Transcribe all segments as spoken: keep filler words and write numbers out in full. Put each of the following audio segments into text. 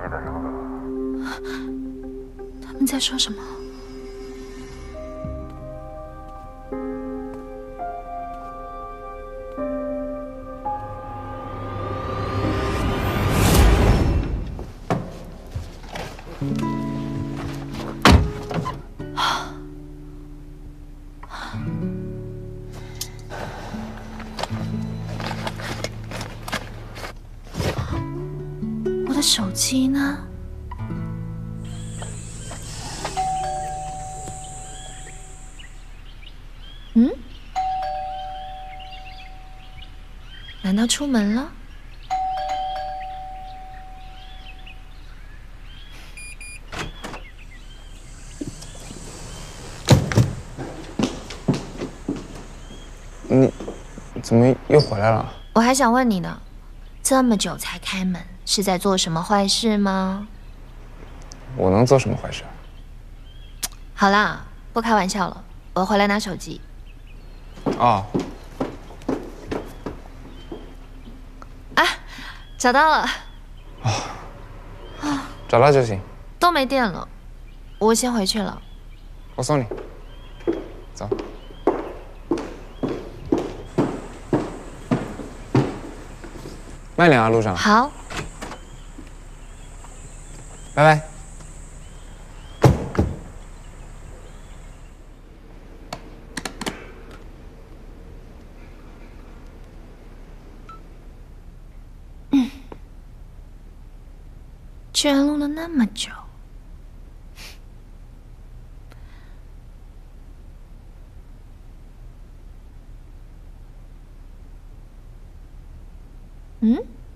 的人格。 他们在说什么？我的手机呢？嗯？难道出门了？ 你怎么又回来了？ 我还想问你呢，这么久才开门，是在做什么坏事吗？ 我能做什么坏事？ 好啦，不开玩笑了，我回来拿手机。 哦。 啊，找到了。 啊。啊，找到就行。 都没电了，我先回去了。 我送你。走。慢点啊，路上。 好。 拜拜。 嗯。居然录了那么久。嗯？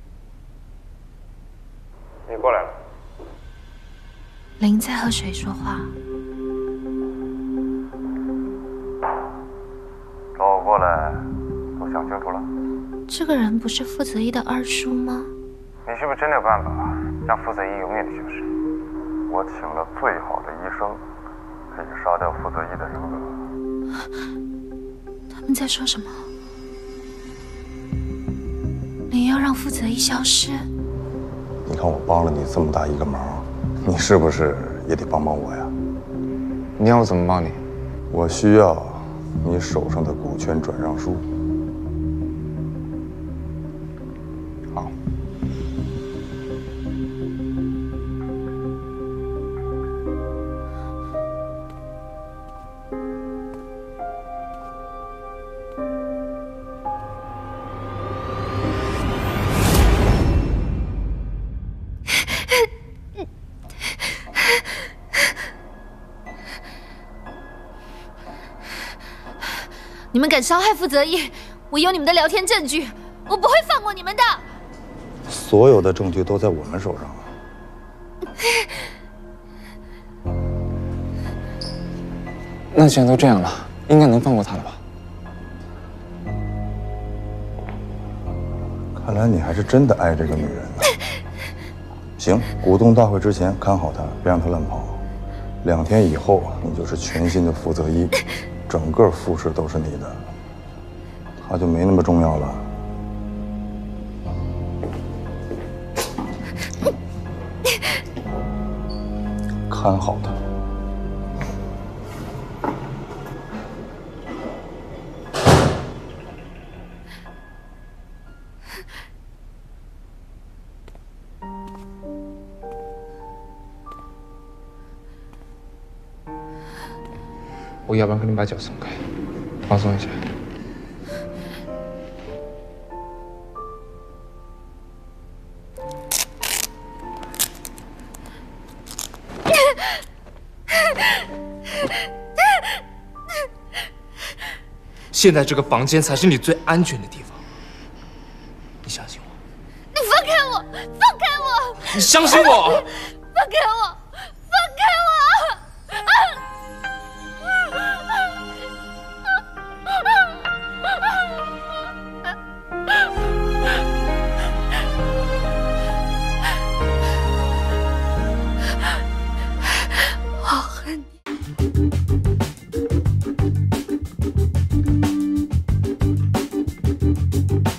你过来了。 林在和谁说话？ 找我过来，都想清楚了？ 这个人不是傅泽义的二叔吗？ 你是不是真的有办法让傅泽义永远的消失？我请了最好的医生，可以杀掉傅泽义的人格。 他们在说什么？你要让傅泽义消失？ 你看我帮了你这么大一个忙，你是不是也得帮帮我呀？ 你要我怎么帮你？ 我需要你手上的股权转让书。 好。 你们敢伤害傅泽义，我有你们的聊天证据，我不会放过你们的。 所有的证据都在我们手上啊。 那既然都这样了，应该能放过他了吧？ 看来你还是真的爱这个女人呢。行，股东大会之前看好她，别让她乱跑。两天以后，你就是全新的傅泽一。整个傅氏都是你的，他就没那么重要了。看好他。 我要不然给你把脚松开，放松一下。 现在这个房间才是你最安全的地方，你相信我。 你放开我！放开我！ 你相信我！ 放开我！放开我！啊！我好恨你。